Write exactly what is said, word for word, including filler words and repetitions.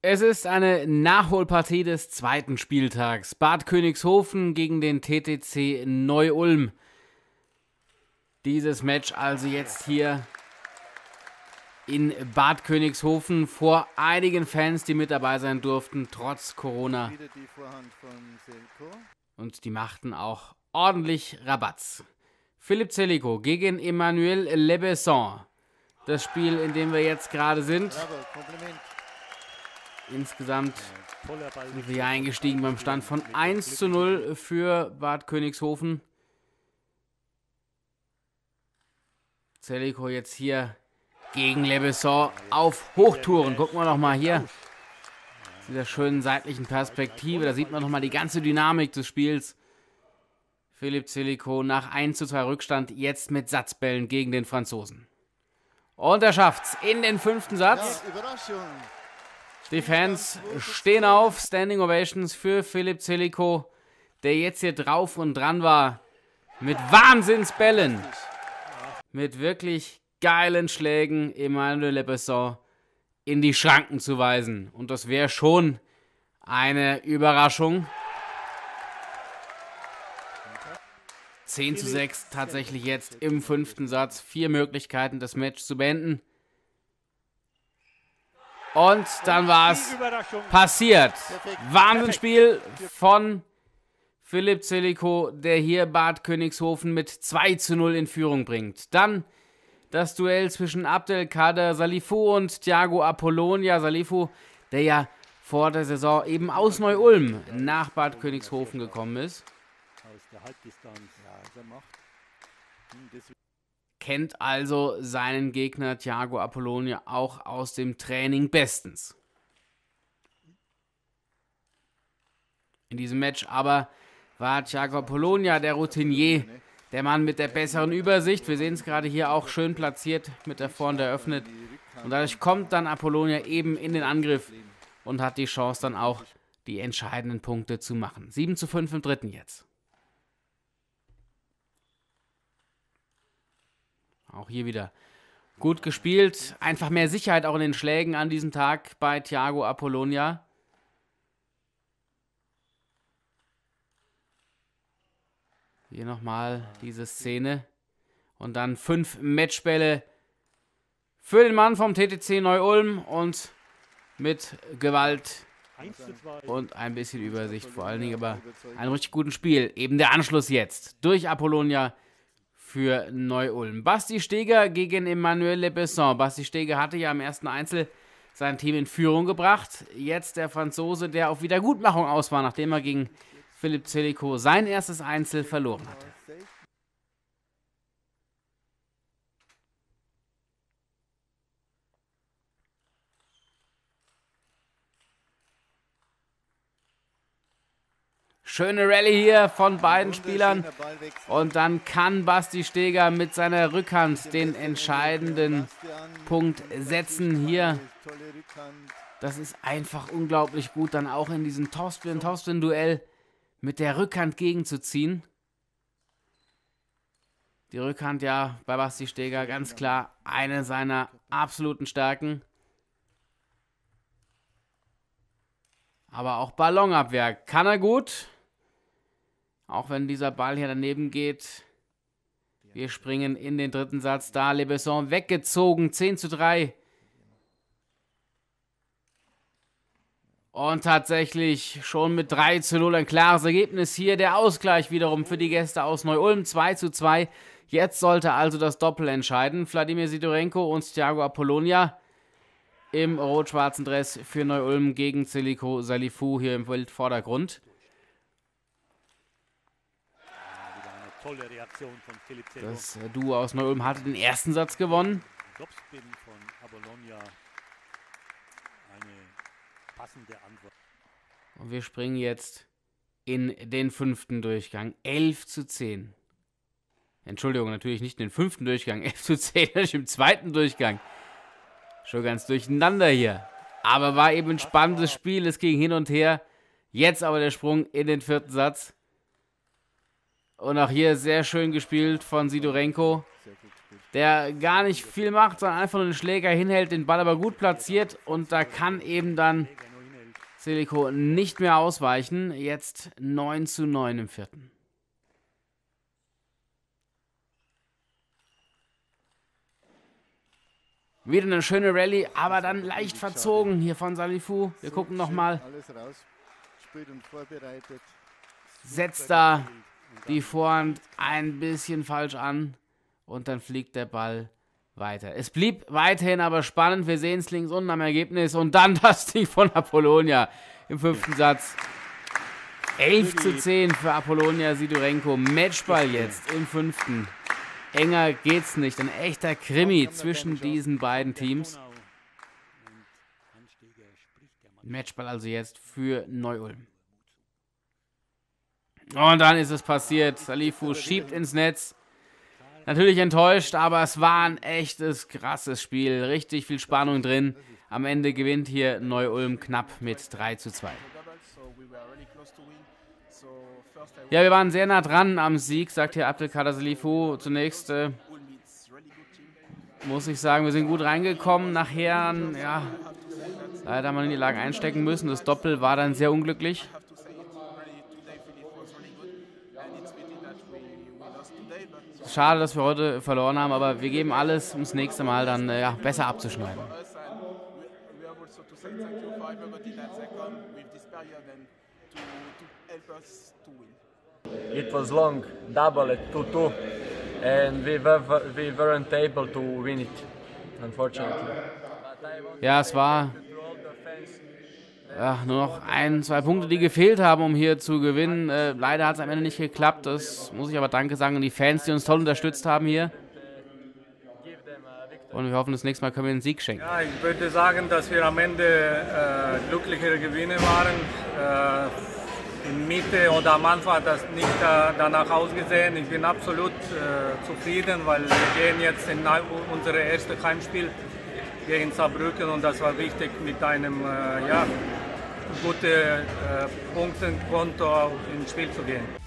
Es ist eine Nachholpartie des zweiten Spieltags. Bad Königshofen gegen den T T C Neu-Ulm. Dieses Match also jetzt hier in Bad Königshofen vor einigen Fans, die mit dabei sein durften, trotz Corona. Und die machten auch ordentlich Rabatz. Philipp Zelikow gegen Emmanuel Lebesson. Das Spiel, in dem wir jetzt gerade sind. Insgesamt sind wir hier eingestiegen beim Stand von eins zu null für Bad Königshofen. Zelikow jetzt hier gegen Lebesson auf Hochtouren. Gucken wir noch mal hier. Aus dieser schönen seitlichen Perspektive. Da sieht man noch mal die ganze Dynamik des Spiels. Philipp Zelikow nach eins zu zwei Rückstand jetzt mit Satzbällen gegen den Franzosen. Und er schafft's in den fünften Satz. Die Fans stehen auf. Standing Ovations für Philipp Zelikow, der jetzt hier drauf und dran war. Mit Wahnsinnsbällen. Mit wirklich geilen Schlägen Emmanuel Lebesson in die Schranken zu weisen. Und das wäre schon eine Überraschung. zehn zu sechs tatsächlich jetzt im fünften Satz. Vier Möglichkeiten, das Match zu beenden. Und dann war es passiert. Wahnsinnsspiel von Philipp Zelikow, der hier Bad Königshofen mit zwei zu null in Führung bringt. Dann das Duell zwischen Abdelkader Salifou und Thiago Apollonia. Salifou, der ja vor der Saison eben aus Neu-Ulm nach Bad Königshofen gekommen ist. Kennt also seinen Gegner Thiago Apollonia auch aus dem Training bestens. In diesem Match aber war Thiago Apollonia der Routinier, der Mann mit der besseren Übersicht. Wir sehen es gerade hier auch schön platziert mit der Vorhand eröffnet. Und dadurch kommt dann Apollonia eben in den Angriff und hat die Chance dann auch, die entscheidenden Punkte zu machen. sieben zu fünf im dritten jetzt. Auch hier wieder gut gespielt. Einfach mehr Sicherheit auch in den Schlägen an diesem Tag bei Thiago Apollonia. Hier nochmal diese Szene. Und dann fünf Matchbälle für den Mann vom T T C Neu-Ulm. Und mit Gewalt und ein bisschen Übersicht vor allen Dingen. Aber einem richtig guten Spiel. Eben der Anschluss jetzt durch Apollonia für Neu-Ulm. Basti Steger gegen Emmanuel Lebesson. Basti Steger hatte ja im ersten Einzel sein Team in Führung gebracht. Jetzt der Franzose, der auf Wiedergutmachung aus war, nachdem er gegen Philipp Zelikow sein erstes Einzel verloren hatte. Schöne Rallye hier von beiden Spielern. Und dann kann Basti Steger mit seiner Rückhand den entscheidenden Punkt setzen hier. Das ist einfach unglaublich gut, dann auch in diesem Topspin-Topspin-Duell mit der Rückhand gegenzuziehen. Die Rückhand ja bei Basti Steger ganz klar eine seiner absoluten Stärken. Aber auch Ballonabwehr kann er gut. Auch wenn dieser Ball hier daneben geht. Wir springen in den dritten Satz. Da Lebesson weggezogen. zehn zu drei. Und tatsächlich schon mit drei zu null ein klares Ergebnis hier. Der Ausgleich wiederum für die Gäste aus Neu-Ulm. zwei zu zwei. Jetzt sollte also das Doppel entscheiden. Wladimir Sidorenko und Thiago Apollonia im rot-schwarzen Dress für Neu-Ulm gegen Zelikow Salifou hier im Vordergrund. Tolle Reaktion von Philipp Zelikow. Das Duo aus Neu-Ulm hatte den ersten Satz gewonnen. Topspin von Apollonia. Eine passende Antwort. Und wir springen jetzt in den fünften Durchgang. elf zu zehn. Entschuldigung, natürlich nicht in den fünften Durchgang. elf zu zehn, natürlich im zweiten Durchgang. Schon ganz durcheinander hier. Aber war eben ein spannendes Spiel. Es ging hin und her. Jetzt aber der Sprung in den vierten Satz. Und auch hier sehr schön gespielt von Sidorenko, der gar nicht viel macht, sondern einfach nur den Schläger hinhält, den Ball aber gut platziert. Und da kann eben dann Celico nicht mehr ausweichen. Jetzt neun zu neun im vierten. Wieder eine schöne Rallye, aber dann leicht verzogen hier von Salifu. Wir gucken nochmal. Setzt da die Vorhand ein bisschen falsch an und dann fliegt der Ball weiter. Es blieb weiterhin aber spannend. Wir sehen es links unten am Ergebnis und dann das Ding von Apollonia im fünften Satz. elf zu zehn für Apollonia Sidorenko. Matchball jetzt im fünften. Enger geht's nicht. Ein echter Krimi zwischen diesen beiden Teams. Matchball also jetzt für Neu-Ulm. Und dann ist es passiert. Salifu schiebt ins Netz. Natürlich enttäuscht, aber es war ein echtes, krasses Spiel. Richtig viel Spannung drin. Am Ende gewinnt hier Neu-Ulm knapp mit drei zu zwei. Ja, wir waren sehr nah dran am Sieg, sagt hier Abdelkader Salifu. Zunächst äh, muss ich sagen, wir sind gut reingekommen. Nachher, ja, leider haben wir in die Lage einstecken müssen. Das Doppel war dann sehr unglücklich. Schade, dass wir heute verloren haben, aber wir geben alles, um das nächste Mal dann äh, ja, besser abzuschneiden. It was long, double at two two, and we, were, we weren't able to win it, unfortunately. Ja, es war ja, nur noch ein, zwei Punkte, die gefehlt haben, um hier zu gewinnen. Äh, leider hat es am Ende nicht geklappt. Das muss ich aber Danke sagen an die Fans, die uns toll unterstützt haben hier. Und wir hoffen, das nächste Mal können wir den Sieg schenken. Ja, ich würde sagen, dass wir am Ende äh, glücklichere Gewinner waren. Äh, in Mitte oder am Anfang hat das nicht äh, danach ausgesehen. Ich bin absolut äh, zufrieden, weil wir gehen jetzt in unser erstes Heimspiel gegen Saarbrücken und das war wichtig, mit einem äh, ja, guten äh, Punktenkonto ins Spiel zu gehen.